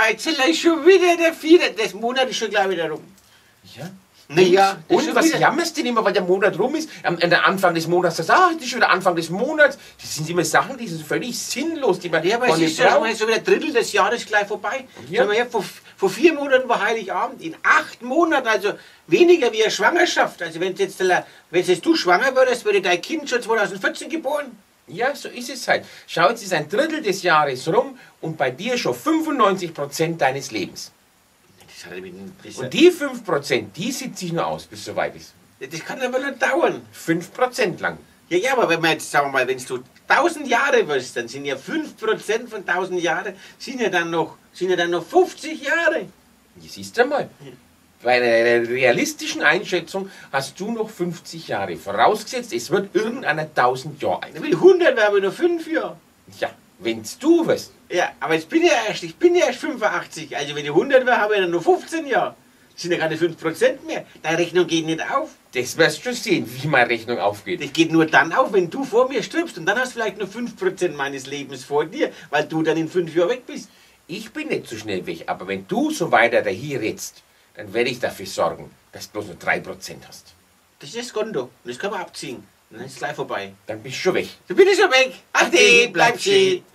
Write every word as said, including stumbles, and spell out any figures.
jetzt ist schon wieder der vierte. Das Monat ist schon gleich wieder rum. Ja? Naja, und was jammerst du denn immer, weil der Monat rum ist? Am Anfang des Monats sagst du, ah, das ist schon der Anfang des Monats. Das sind immer Sachen, die sind völlig sinnlos. Die man ja, aber es ist ja schon wieder ein Drittel des Jahres gleich vorbei. Ja. Her, vor, vor vier Monaten war Heiligabend. In acht Monaten, also weniger wie eine Schwangerschaft. Also wenn jetzt, wenn jetzt du schwanger würdest, würde dein Kind schon zweitausendvierzehn geboren. Ja, so ist es halt. Schau, jetzt ist ein Drittel des Jahres rum und bei dir schon fünfundneunzig Prozent deines Lebens. Und die fünf Prozent, die sitze ich nur aus, bis es soweit ist. Das kann aber nicht dauern. fünf Prozent lang. Ja, ja, aber wenn man jetzt, sagen wir mal, wenn du tausend Jahre wirst, dann sind ja fünf Prozent von tausend Jahren, sind ja dann noch, sind ja dann noch fünfzig Jahre. Ja, siehst du mal. Bei einer realistischen Einschätzung hast du noch fünfzig Jahre. Vorausgesetzt, es wird irgendeiner tausend Jahre alt. Mit hundert wäre aber nur fünf Jahre. Ja, wenn's du wirst. Ja, aber jetzt bin ich ja erst, ich bin ja erst fünfundachtzig. Also wenn ich hundert wäre, habe ich dann nur fünfzehn Jahre. Das sind ja keine fünf Prozent mehr. Deine Rechnung geht nicht auf. Das wirst du schon sehen, wie meine Rechnung aufgeht. Das geht nur dann auf, wenn du vor mir stirbst. Und dann hast du vielleicht nur fünf Prozent meines Lebens vor dir, weil du dann in fünf Jahren weg bist. Ich bin nicht so schnell weg, aber wenn du so weiter da hier redst, dann werde ich dafür sorgen, dass du bloß nur drei Prozent hast. Das ist das Konto. Und das kann man abziehen. Dann ist es gleich vorbei. Dann bist du schon weg. Dann bin ich schon weg. Ade, bleib schön.